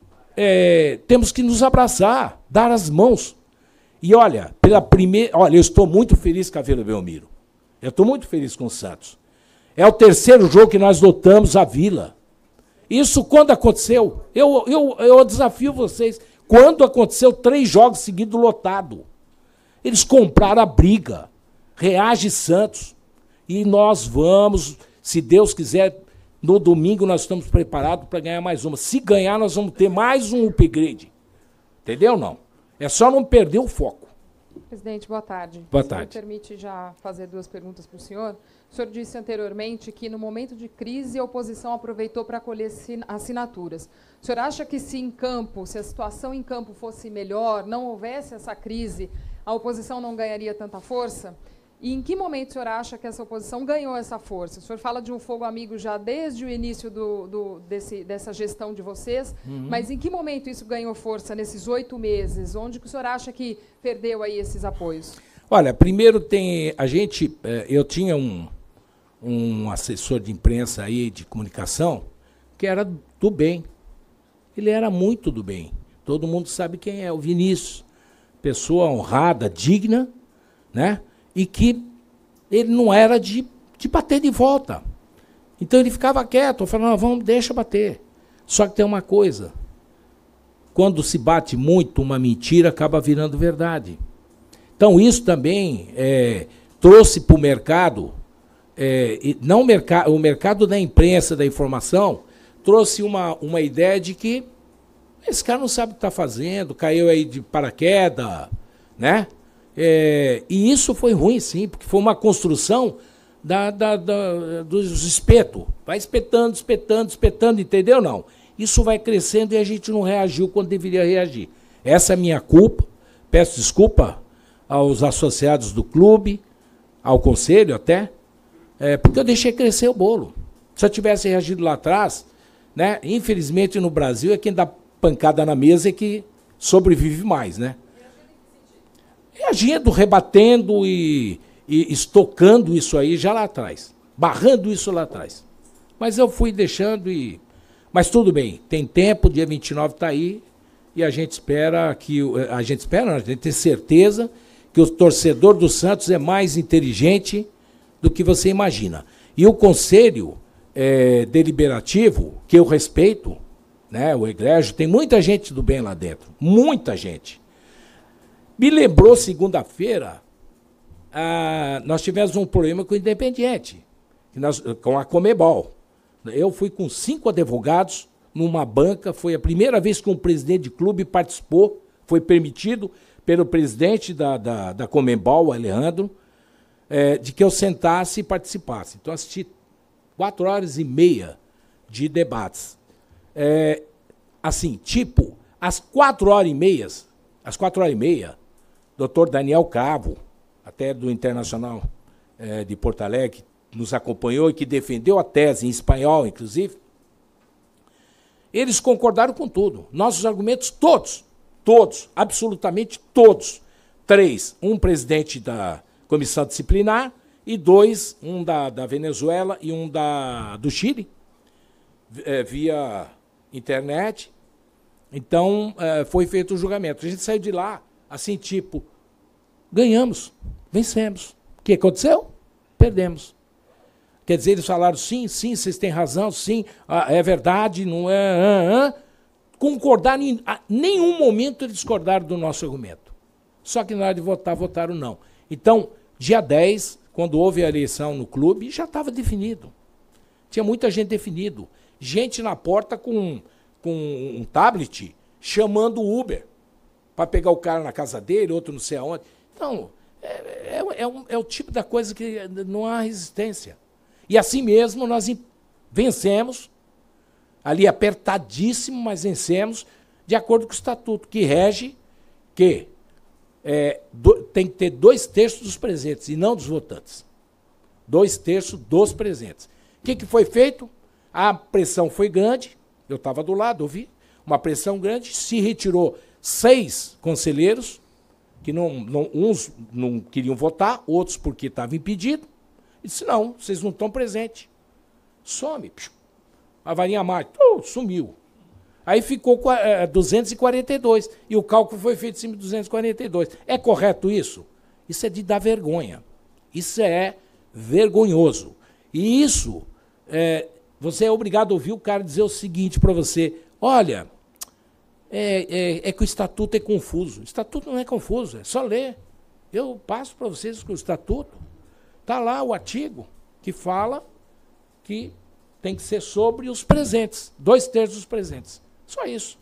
temos que nos abraçar, dar as mãos. E olha, eu estou muito feliz com a Vila Belmiro. Eu estou muito feliz com o Santos. É o terceiro jogo que nós lotamos a Vila. Isso quando aconteceu? Eu desafio vocês. Quando aconteceu 3 jogos seguidos lotado? Eles compraram a briga. Reage Santos. E nós vamos, se Deus quiser, no domingo nós estamos preparados para ganhar mais uma. Se ganhar, nós vamos ter mais um upgrade. Entendeu, não? É só não perder o foco.
Presidente, boa tarde.
Boa tarde.
Se me permite já fazer 2 perguntas para o senhor. O senhor disse anteriormente que, no momento de crise, a oposição aproveitou para colher assinaturas. O senhor acha que se a situação em campo fosse melhor, não houvesse essa crise, a oposição não ganharia tanta força? E em que momento o senhor acha que essa oposição ganhou essa força? O senhor fala de um fogo amigo já desde o início dessa gestão de vocês, mas em que momento isso ganhou força nesses 8 meses? Onde que o senhor acha que perdeu aí esses apoios?
Olha, primeiro eu tinha um assessor de imprensa aí, de comunicação, que era do bem. Ele era muito do bem. Todo mundo sabe quem é, o Vinícius. Pessoa honrada, digna, né? E que ele não era de bater de volta. Então ele ficava quieto, eu falava, não, deixa bater. Só que tem uma coisa, quando se bate muito, uma mentira acaba virando verdade. Então isso também trouxe para o mercado, o mercado da imprensa, da informação, trouxe uma ideia de que esse cara não sabe o que está fazendo, caiu aí de paraquedas, né? E isso foi ruim, sim, porque foi uma construção dos espetos. Vai espetando, entendeu? Não. Isso vai crescendo e a gente não reagiu quando deveria reagir. Essa é a minha culpa. Peço desculpa aos associados do clube, ao conselho até, porque eu deixei crescer o bolo. Se eu tivesse reagido lá atrás, né, infelizmente no Brasil é quem dá pancada na mesa é que sobrevive mais, né? Reagindo, rebatendo e estocando isso aí já lá atrás, barrando isso lá atrás. Mas eu fui deixando Mas tudo bem, tem tempo, dia 29 está aí, e a gente espera a gente tem certeza que o torcedor do Santos é mais inteligente do que você imagina. E o Conselho Deliberativo, que eu respeito, né, o Egrégio, tem muita gente do bem lá dentro, muita gente. Me lembrou, segunda-feira, nós tivemos um problema com o Independiente, com a Comebol. Eu fui com 5 advogados numa banca, foi a primeira vez que um presidente de clube participou, foi permitido pelo presidente da Comebol, Alejandro, de que eu sentasse e participasse. Então, assisti 4 horas e meia de debates. Assim, tipo, às 4 horas e meia, doutor Daniel Cavo, até do Internacional de Porto Alegre, nos acompanhou e que defendeu a tese em espanhol, inclusive, Eles concordaram com tudo. Nossos argumentos, todos, absolutamente todos. 3, um presidente da comissão disciplinar e 2, um da Venezuela e um do Chile, via internet. Então, foi feito o julgamento. A gente saiu de lá, assim, tipo, ganhamos, vencemos. O que aconteceu? Perdemos. Quer dizer, eles falaram, sim, vocês têm razão, sim, é verdade, não é... Concordaram, em nenhum momento eles discordaram do nosso argumento. Só que na hora de votar, votaram não. Então, dia 10, quando houve a eleição no clube, já estava definido. Tinha muita gente definido. Gente na porta com um tablet chamando o Uber para pegar o cara na casa dele, outro não sei aonde. Então, é o tipo da coisa que não há resistência. E assim mesmo nós vencemos, ali apertadíssimo, mas vencemos, de acordo com o estatuto, que rege que tem que ter 2/3 dos presentes e não dos votantes. 2/3 dos presentes. O que foi feito? A pressão foi grande, eu estava do lado, ouvi, uma pressão grande, se retirou 6 conselheiros, que uns não queriam votar, outros porque estavam impedidos. E disse, não, vocês não estão presentes. Some. A varinha mágica sumiu. Aí ficou 242. E o cálculo foi feito em cima de 242. É correto isso? Isso é de dar vergonha. Isso é vergonhoso. E isso, você é obrigado a ouvir o cara dizer o seguinte para você, olha, que o estatuto é confuso. O estatuto não é confuso, é só ler. Eu passo para vocês que o estatuto está lá o artigo que fala que tem que ser sobre os presentes, 2/3 dos presentes. Só isso.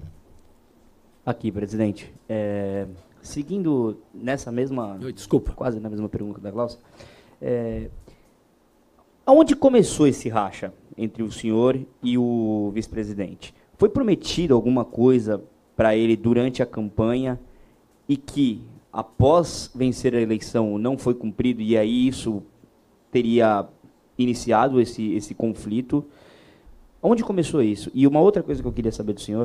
Aqui, presidente. Seguindo nessa mesma...
Desculpa.
Quase na mesma pergunta da Glaucia. Aonde começou esse racha entre o senhor e o vice-presidente? Foi prometido alguma coisa para ele durante a campanha e que, após vencer a eleição, não foi cumprido e aí isso teria iniciado esse conflito? Onde começou isso? E uma outra coisa que eu queria saber do senhor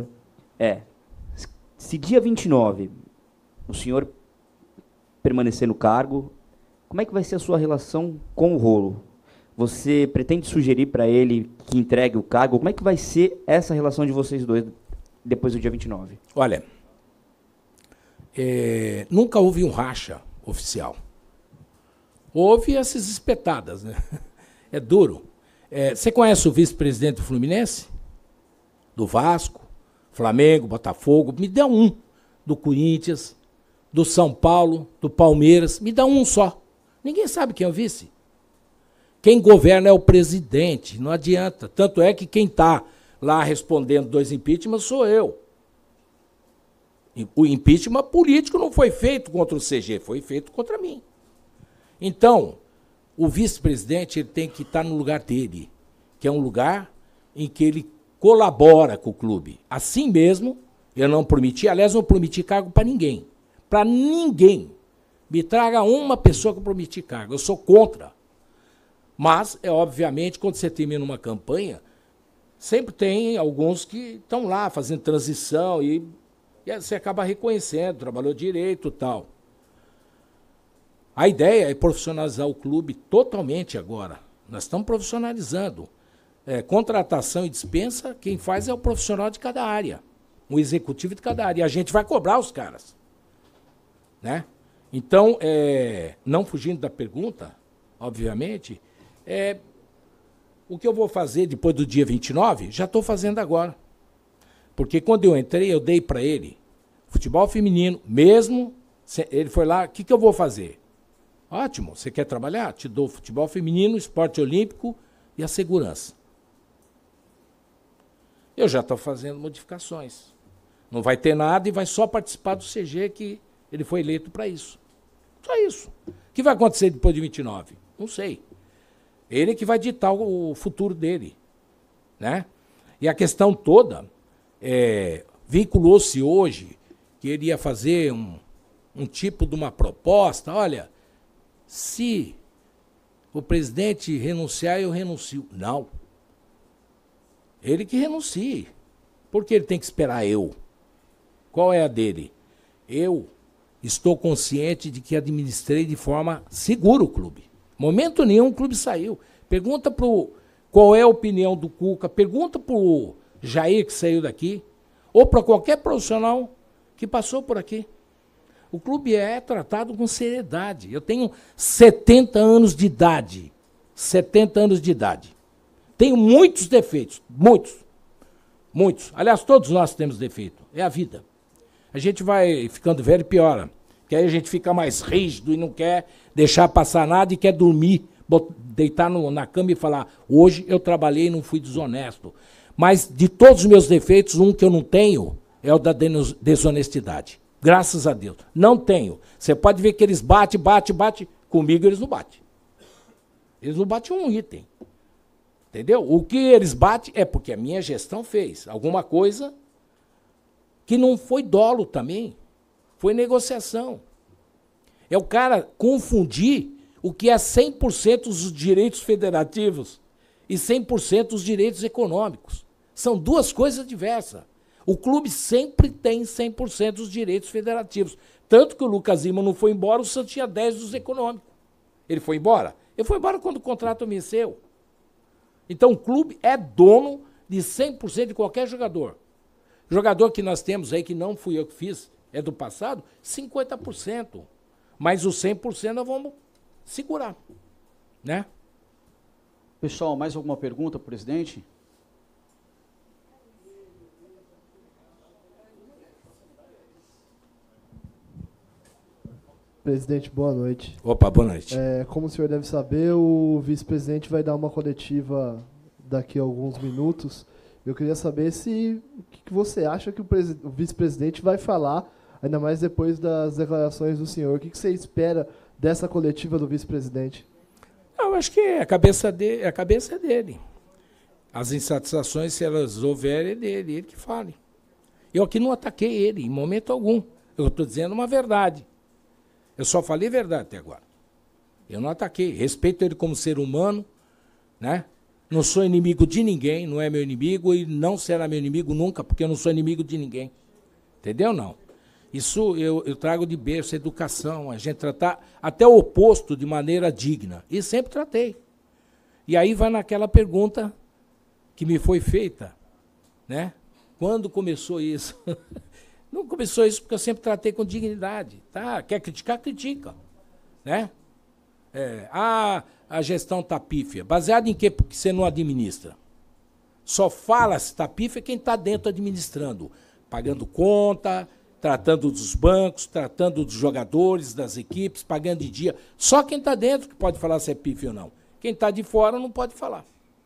se dia 29 o senhor permanecer no cargo, como é que vai ser a sua relação com o Rolo? Você pretende sugerir para ele que entregue o cargo? Como é que vai ser essa relação de vocês dois depois do dia 29?
Olha, nunca houve um racha oficial. Houve essas espetadas, né? É duro. Você conhece o vice-presidente do Fluminense? Do Vasco? Flamengo, Botafogo? Me dá um. Do Corinthians, do São Paulo, do Palmeiras. Me dá um só. Ninguém sabe quem é o vice. Quem governa é o presidente, não adianta. Tanto é que quem está lá respondendo 2 impeachments sou eu. O impeachment político não foi feito contra o CG, foi feito contra mim. Então, o vice-presidente ele tem que estar no lugar dele, que é um lugar em que ele colabora com o clube. Assim mesmo, eu não prometi, aliás, não prometi cargo para ninguém. Para ninguém. Me traga uma pessoa que eu prometi cargo. Eu sou contra. Mas, obviamente, quando você termina uma campanha, sempre tem alguns que estão lá fazendo transição e você acaba reconhecendo, trabalhou direito e tal. A ideia é profissionalizar o clube totalmente agora. Nós estamos profissionalizando. Contratação e dispensa, quem faz é o profissional de cada área, o executivo de cada área. E a gente vai cobrar os caras. Né? Então, não fugindo da pergunta, obviamente, o que eu vou fazer depois do dia 29, já estou fazendo agora. Porque quando eu entrei, eu dei para ele futebol feminino, mesmo, ele foi lá, o que eu vou fazer? Ótimo, você quer trabalhar? Te dou futebol feminino, esporte olímpico e a segurança. Eu já estou fazendo modificações. Não vai ter nada e vai só participar do CG que ele foi eleito para isso. Só isso. O que vai acontecer depois de 29? Não sei. Ele que vai ditar o futuro dele. Né? E a questão toda, vinculou-se hoje que ele ia fazer um tipo de uma proposta. Olha, se o presidente renunciar, eu renuncio. Não. Ele que renuncie. Por que ele tem que esperar eu? Qual é a dele? Eu estou consciente de que administrei de forma segura o clube. Momento nenhum o clube saiu. Pergunta qual é a opinião do Cuca, pergunta para o Jair que saiu daqui, ou para qualquer profissional que passou por aqui. O clube é tratado com seriedade. Eu tenho 70 anos de idade. 70 anos de idade. Tenho muitos defeitos. Muitos. Muitos. Aliás, todos nós temos defeito. É a vida. A gente vai ficando velho e piora. Que aí a gente fica mais rígido e não quer deixar passar nada e quer dormir, deitar na cama e falar, hoje eu trabalhei e não fui desonesto. Mas de todos os meus defeitos, um que eu não tenho é o da desonestidade. Graças a Deus. Não tenho. Você pode ver que eles batem. Comigo eles não batem. Eles não batem um item. Entendeu? O que eles batem é porque a minha gestão fez alguma coisa que não foi dolo também. Foi negociação. É o cara confundir o que é 100% os direitos federativos e 100% os direitos econômicos. São duas coisas diversas. O clube sempre tem 100% dos direitos federativos. Tanto que o Lucas Lima não foi embora, o Santos tinha 10 dos econômicos. Ele foi embora? Ele foi embora quando o contrato venceu. Então o clube é dono de 100% de qualquer jogador. Jogador que nós temos aí, que não fui eu que fiz, é do passado, 50%. Mas os 100% nós vamos segurar. Né?
Pessoal, mais alguma pergunta, presidente?
Presidente, boa noite.
Opa, boa noite.
Como o senhor deve saber, o vice-presidente vai dar uma coletiva daqui a alguns minutos. Eu queria saber o que você acha que o vice-presidente vai falar, ainda mais depois das declarações do senhor. O que você espera dessa coletiva do vice-presidente?
Eu acho que a cabeça é dele. As insatisfações, se elas houverem, é dele, ele que fale. Eu aqui não ataquei ele, em momento algum. Eu estou dizendo uma verdade. Eu só falei verdade até agora. Eu não ataquei. Respeito ele como ser humano, né? Não sou inimigo de ninguém, não é meu inimigo e não será meu inimigo nunca, porque eu não sou inimigo de ninguém. Entendeu, não? Isso eu trago de berço, educação, a gente tratar até o oposto de maneira digna. E sempre tratei. E aí vai naquela pergunta que me foi feita, né? Quando começou isso? Não começou isso porque eu sempre tratei com dignidade. Tá? Quer criticar? Critica. Né? A gestão está pífia. Baseado em quê? Porque você não administra. Só fala se está pífia quem está dentro administrando. Pagando conta, tratando dos bancos, tratando dos jogadores, das equipes, pagando de dia. Só quem está dentro que pode falar se é pífia ou não. Quem está de fora não pode falar.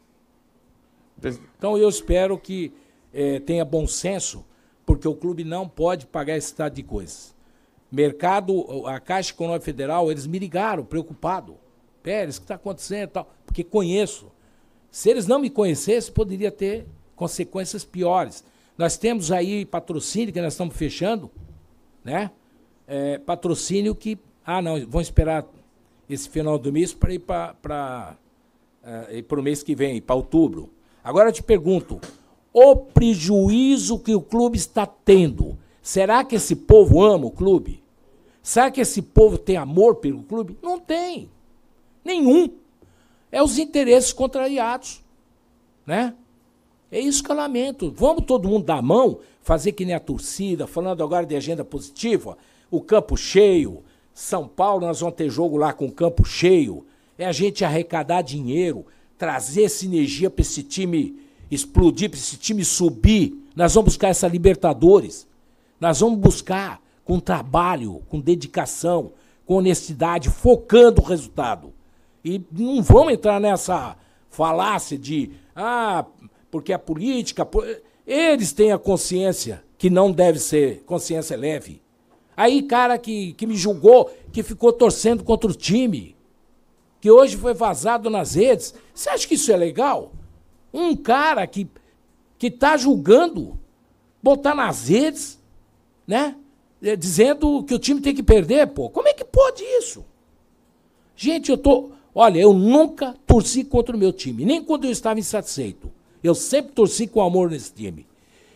Então eu espero que tenha bom senso, porque o clube não pode pagar esse estado de coisas. Mercado, a Caixa Econômica Federal, eles me ligaram, preocupado. Pérez, o que está acontecendo e tal? Porque conheço. Se eles não me conhecessem, poderia ter consequências piores. Nós temos aí patrocínio que nós estamos fechando, né? Patrocínio que... não, vão esperar esse final do mês para ir para o mês que vem, para outubro. Agora eu te pergunto, o prejuízo que o clube está tendo, será que esse povo ama o clube? Será que esse povo tem amor pelo clube? Não tem. Nenhum. É os interesses contrariados. Né? É isso que eu lamento. Vamos todo mundo dar a mão, fazer que nem a torcida, falando agora de agenda positiva, o campo cheio. São Paulo, nós vamos ter jogo lá com o campo cheio. É a gente arrecadar dinheiro, trazer sinergia para esse time explodir, para esse time subir. Nós vamos buscar essa Libertadores. Nós vamos buscar com trabalho, com dedicação, com honestidade, focando o resultado. E não vamos entrar nessa falácia de, porque a política... Eles têm a consciência que não deve ser consciência leve. Aí, cara que me julgou, que ficou torcendo contra o time, que hoje foi vazado nas redes, você acha que isso é legal? Um cara que está julgando, botar nas redes, né? Dizendo que o time tem que perder, pô. Como é que pode isso? Gente, olha, eu nunca torci contra o meu time, nem quando eu estava insatisfeito. Eu sempre torci com amor nesse time.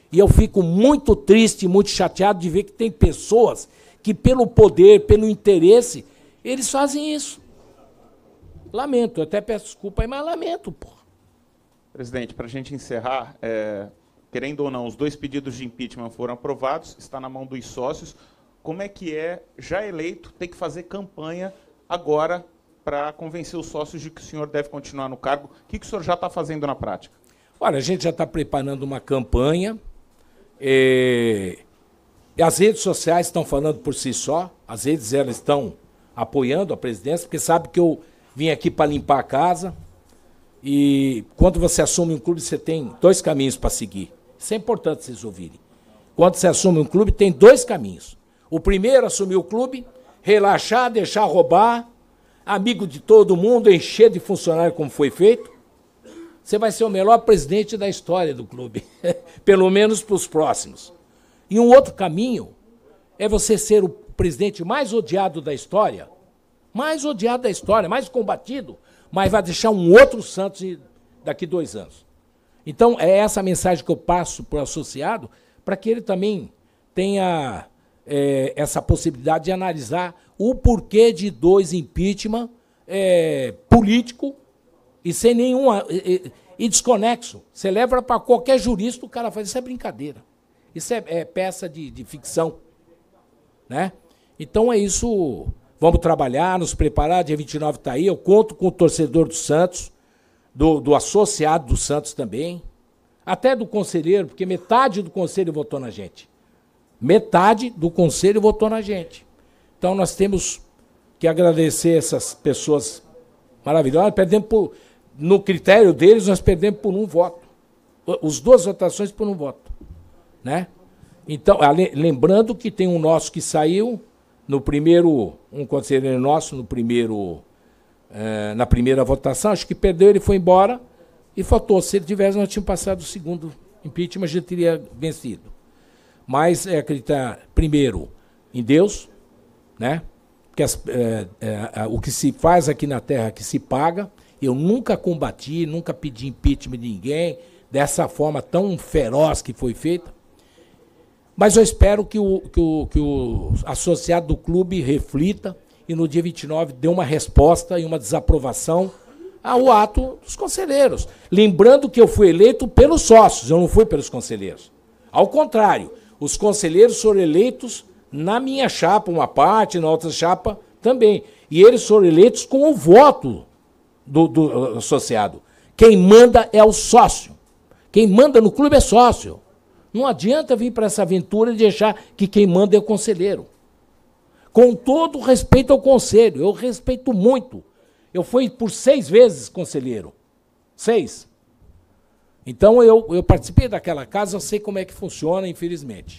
E eu fico muito triste, muito chateado de ver que tem pessoas que, pelo poder, pelo interesse, eles fazem isso. Lamento, eu até peço desculpa aí, mas lamento, pô.
Presidente, para a gente encerrar, querendo ou não, os 2 pedidos de impeachment foram aprovados, está na mão dos sócios. Como é que já eleito, tem que fazer campanha agora para convencer os sócios de que o senhor deve continuar no cargo? O que o senhor já está fazendo na prática?
Olha, a gente já está preparando uma campanha. As redes sociais estão falando por si só. As redes elas estão apoiando a presidência, porque sabe que eu vim aqui para limpar a casa. E quando você assume um clube, você tem 2 caminhos para seguir. Isso é importante vocês ouvirem. Quando você assume um clube, tem 2 caminhos. O primeiro, assumir o clube, relaxar, deixar roubar, amigo de todo mundo, encher de funcionário como foi feito. Você vai ser o melhor presidente da história do clube, pelo menos para os próximos. E um outro caminho é você ser o presidente mais odiado da história, mais combatido, mas vai deixar um outro Santos daqui 2 anos. Então, é essa a mensagem que eu passo para o associado, para que ele também tenha essa possibilidade de analisar o porquê de 2 impeachment político e sem nenhum... E desconexo. Você leva para qualquer jurista, o cara faz, isso é brincadeira. Isso é peça de ficção. Né? Então é isso, vamos trabalhar, nos preparar, dia 29 está aí, eu conto com o torcedor do Santos, do associado do Santos também, até do conselheiro, porque metade do conselho votou na gente. Metade do conselho votou na gente. Então nós temos que agradecer essas pessoas maravilhosas. No critério deles, nós perdemos por 1 voto. As 2 votações por 1 voto. Né? Então, lembrando que tem um nosso que saiu, no primeiro, um conselheiro nosso, na primeira votação, acho que perdeu, ele foi embora e faltou. Se ele tivesse, nós tínhamos passado o segundo impeachment, a gente teria vencido. Mas acreditar, primeiro, em Deus, né? Porque o que se faz aqui na terra, que se paga. Eu nunca combati, nunca pedi impeachment de ninguém, dessa forma tão feroz que foi feita. Mas eu espero que o associado do clube reflita e no dia 29 dê uma resposta e uma desaprovação ao ato dos conselheiros. Lembrando que eu fui eleito pelos sócios, eu não fui pelos conselheiros. Ao contrário, os conselheiros foram eleitos na minha chapa, uma parte, na outra chapa também. E eles foram eleitos com o voto do associado. Quem manda é o sócio. Quem manda no clube é sócio. Não adianta vir para essa aventura de achar que quem manda é o conselheiro. Com todo respeito ao conselho, eu respeito muito. Eu fui por 6 vezes conselheiro. 6. Então eu participei daquela casa, eu sei como é que funciona, infelizmente.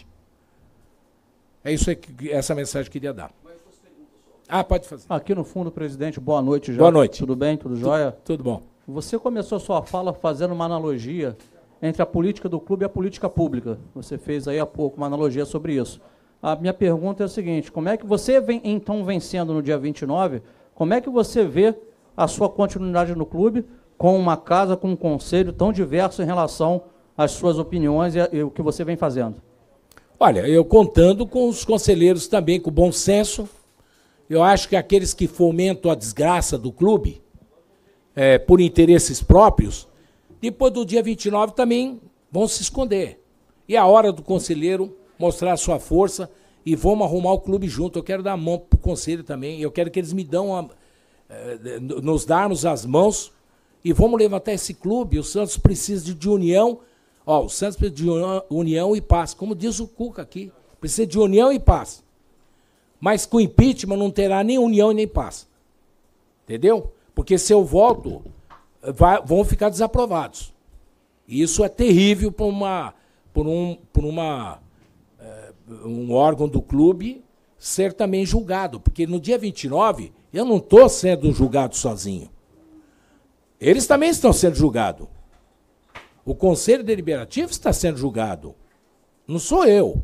É isso aí, essa mensagem que eu queria dar. Pode fazer.
Aqui no fundo, presidente, boa noite já.
Boa noite.
Tudo bem? Tudo jóia?
Tudo bom.
Você começou a sua fala fazendo uma analogia entre a política do clube e a política pública. Você fez aí há pouco uma analogia sobre isso. A minha pergunta é a seguinte, como é que você vem, então, vencendo no dia 29, como é que você vê a sua continuidade no clube com uma casa, com um conselho tão diverso em relação às suas opiniões e o que você vem fazendo?
Olha, eu contando com os conselheiros também, com bom senso. Eu acho que aqueles que fomentam a desgraça do clube, por interesses próprios, depois do dia 29 também vão se esconder. E é a hora do conselheiro mostrar a sua força e vamos arrumar o clube junto. Eu quero dar a mão para o conselho também, eu quero que eles me dão, nos darmos as mãos e vamos levantar esse clube. O Santos precisa de união. O Santos precisa de união e paz, como diz o Cuca aqui. Precisa de união e paz. Mas com impeachment não terá nem união e nem paz. Entendeu? Porque se eu volto, vão ficar desaprovados. E isso é terrível para um órgão do clube ser também julgado. Porque no dia 29, eu não estou sendo julgado sozinho. Eles também estão sendo julgados. O Conselho Deliberativo está sendo julgado. Não sou eu.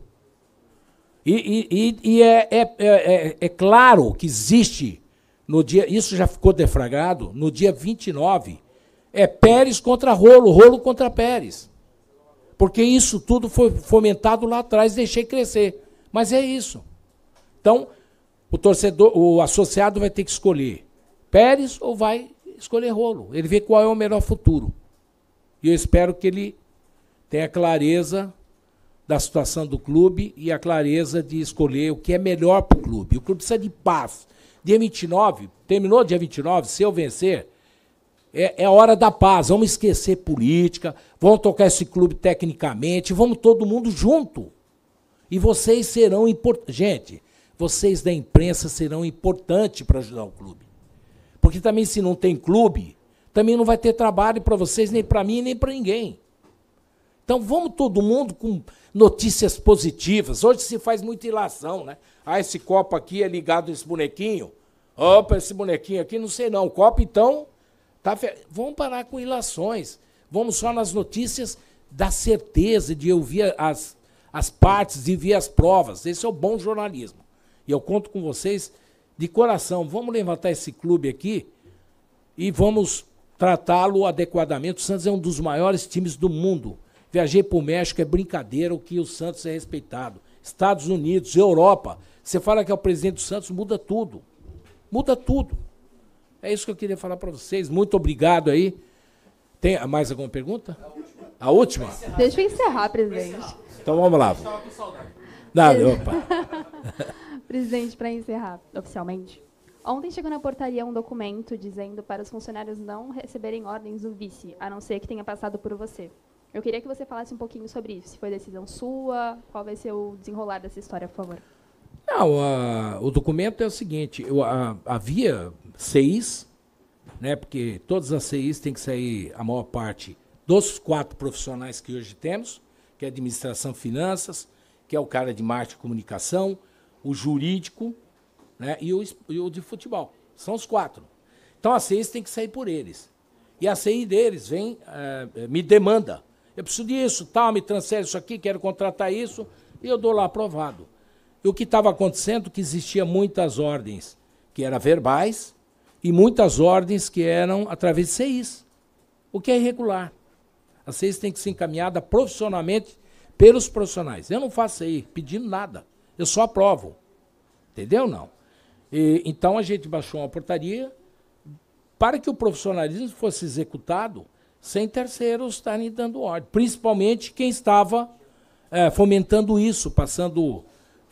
E é claro que existe, no dia, isso já ficou deflagrado, no dia 29, Pérez contra Rolo, Rolo contra Pérez. Porque isso tudo foi fomentado lá atrás, deixei crescer. Mas é isso. Então, o torcedor, o associado vai ter que escolher Pérez ou vai escolher Rolo. Ele vê qual é o melhor futuro. E eu espero que ele tenha clareza da situação do clube e a clareza de escolher o que é melhor para o clube. O clube precisa de paz. Dia 29, terminou dia 29, se eu vencer, é hora da paz. Vamos esquecer política, vamos tocar esse clube tecnicamente, vamos todo mundo junto. E vocês serão importantes. Gente, vocês da imprensa serão importantes para ajudar o clube. Porque também, se não tem clube, também não vai ter trabalho para vocês, nem para mim, nem para ninguém. Então, vamos todo mundo com notícias positivas. Hoje se faz muita ilação, né? Ah, esse copo aqui é ligado a esse bonequinho. Opa, esse bonequinho aqui, não sei não. O copo, então, tá vamos parar com ilações. Vamos só nas notícias da certeza de ouvir as partes, de ver as provas. Esse é o bom jornalismo. E eu conto com vocês de coração. Vamos levantar esse clube aqui e vamos tratá-lo adequadamente. O Santos é um dos maiores times do mundo. Viajei para o México, é brincadeira o que o Santos é respeitado. Estados Unidos, Europa. Você fala que é o presidente do Santos, muda tudo. Muda tudo. É isso que eu queria falar para vocês. Muito obrigado aí. Tem mais alguma pergunta? A última?
Deixa eu encerrar, presidente.
Então vamos lá. Nada, opa.
Presidente, para encerrar oficialmente. Ontem chegou na portaria um documento dizendo para os funcionários não receberem ordens do vice, a não ser que tenha passado por você. Eu queria que você falasse um pouquinho sobre isso. Se foi decisão sua, qual vai ser o desenrolar dessa história, por favor?
Não, o documento é o seguinte, havia CIs, né, porque todas as CIs têm que sair, a maior parte, dos 4 profissionais que hoje temos, que é administração, finanças, que é o cara de marketing e comunicação, o jurídico, né, e o de futebol. São os 4. Então, as CIs têm que sair por eles. E a CI deles vem, me demanda. Eu preciso disso, tal, me transfere isso aqui, quero contratar isso, e eu dou lá aprovado. E o que estava acontecendo é que existia muitas ordens que eram verbais e muitas ordens que eram através de CIs, o que é irregular. As CIs têm que ser encaminhadas profissionalmente pelos profissionais. Eu não faço CI pedindo nada, eu só aprovo. Entendeu? Não. Então a gente baixou uma portaria para que o profissionalismo fosse executado sem terceiros estarem dando ordem. Principalmente quem estava fomentando isso, passando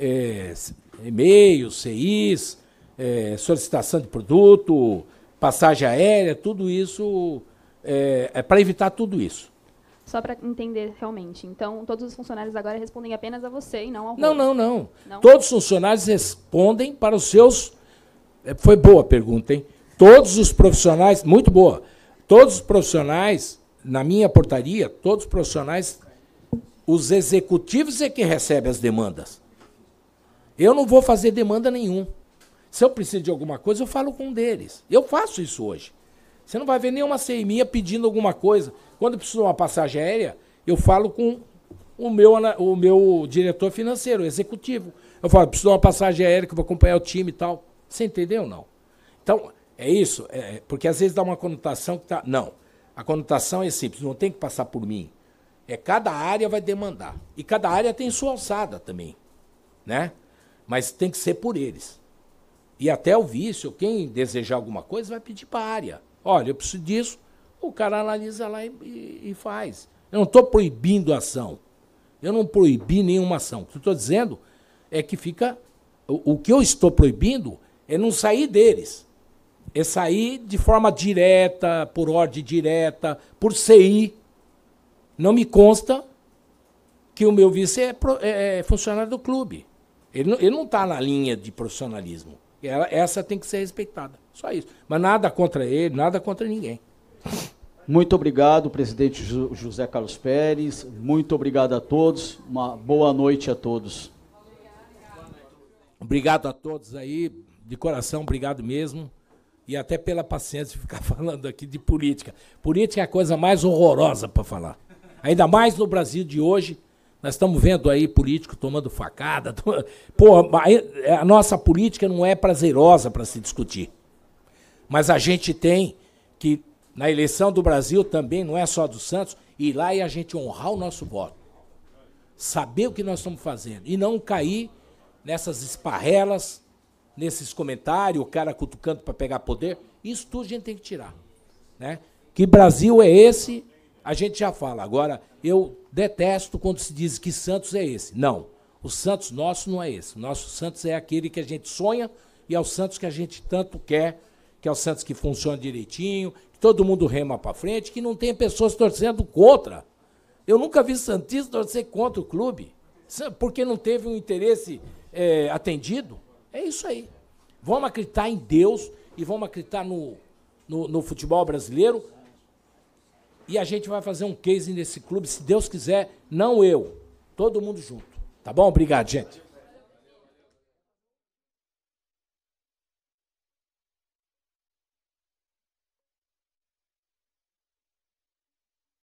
e-mails, CIs, solicitação de produto, passagem aérea, tudo isso, para evitar tudo isso.
Só para entender realmente. Então, todos os funcionários agora respondem apenas a você e não ao
Rolo? Não. Todos os funcionários respondem para os seus... Foi boa a pergunta, hein? Todos os profissionais... Muito boa. Todos os profissionais, na minha portaria, todos os profissionais, os executivos é que recebem as demandas. Eu não vou fazer demanda nenhuma. Se eu preciso de alguma coisa, eu falo com um deles. Eu faço isso hoje. Você não vai ver nenhuma CI minha pedindo alguma coisa. Quando eu preciso de uma passagem aérea, eu falo com o meu diretor financeiro, o executivo. Eu falo, preciso de uma passagem aérea que eu vou acompanhar o time e tal. Você entendeu ou não? Então, é isso. Porque às vezes dá uma conotação que está... Não. A conotação é simples, não tem que passar por mim. Cada área vai demandar. E cada área tem sua alçada também. Né? Mas tem que ser por eles. E até o vício, quem desejar alguma coisa, vai pedir para a área. Olha, eu preciso disso, o cara analisa lá e faz. Eu não estou proibindo a ação. Eu não proibi nenhuma ação. O que eu estou dizendo é que fica... O que eu estou proibindo é não sair deles. É sair de forma direta, por ordem direta, por CI. Não me consta que o meu vice é funcionário do clube. Ele não está na linha de profissionalismo. Essa tem que ser respeitada. Só isso. Mas nada contra ele, nada contra ninguém.
Muito obrigado, presidente José Carlos Pérez. Muito obrigado a todos. Uma boa noite a todos.
Obrigado a todos aí. De coração, obrigado mesmo. E até pela paciência de ficar falando aqui de política. Política é a coisa mais horrorosa para falar. Ainda mais no Brasil de hoje. Nós estamos vendo aí político tomando facada. Porra, a nossa política não é prazerosa para se discutir. Mas a gente tem que, na eleição do Brasil também, não é só do Santos, ir lá e a gente honrar o nosso voto. saber o que nós estamos fazendo e não cair nessas esparrelas, nesses comentários, o cara cutucando para pegar poder. Isso tudo a gente tem que tirar, né? Que Brasil é esse, a gente já fala. Agora, eu detesto quando se diz que Santos é esse. Não, o Santos nosso não é esse. O nosso Santos é aquele que a gente sonha e é o Santos que a gente tanto quer, que é o Santos que funciona direitinho, que todo mundo rema para frente, que não tem pessoas torcendo contra. Eu nunca vi santista torcer contra o clube, porque não teve um interesse atendido. É isso aí. Vamos acreditar em Deus e vamos acreditar no futebol brasileiro. E a gente vai fazer um case nesse clube, se Deus quiser, não eu. Todo mundo junto. Tá bom? Obrigado, gente.